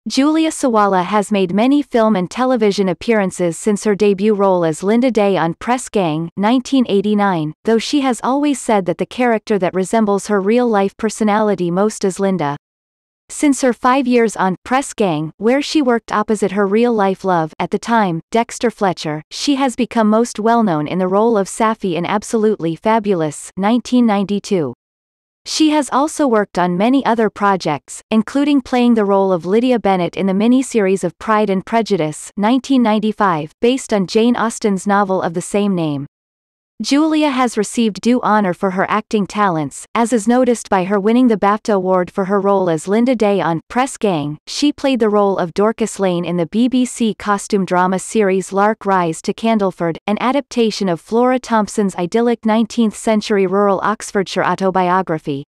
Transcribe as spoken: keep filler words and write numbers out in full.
Julia Sawalha has made many film and television appearances since her debut role as Linda Day on Press Gang, nineteen eighty-nine, though she has always said that the character that resembles her real-life personality most is Linda. Since her five years on Press Gang, where she worked opposite her real-life love at the time, Dexter Fletcher, she has become most well-known in the role of Safi in Absolutely Fabulous, nineteen ninety-two. She has also worked on many other projects, including playing the role of Lydia Bennett in the miniseries of Pride and Prejudice, nineteen ninety-five, based on Jane Austen's novel of the same name. Julia has received due honor for her acting talents, as is noticed by her winning the BAFTA Award for her role as Linda Day on Press Gang. She played the role of Dorcas Lane in the B B C costume drama series Lark Rise to Candleford, an adaptation of Flora Thompson's idyllic nineteenth century rural Oxfordshire autobiography.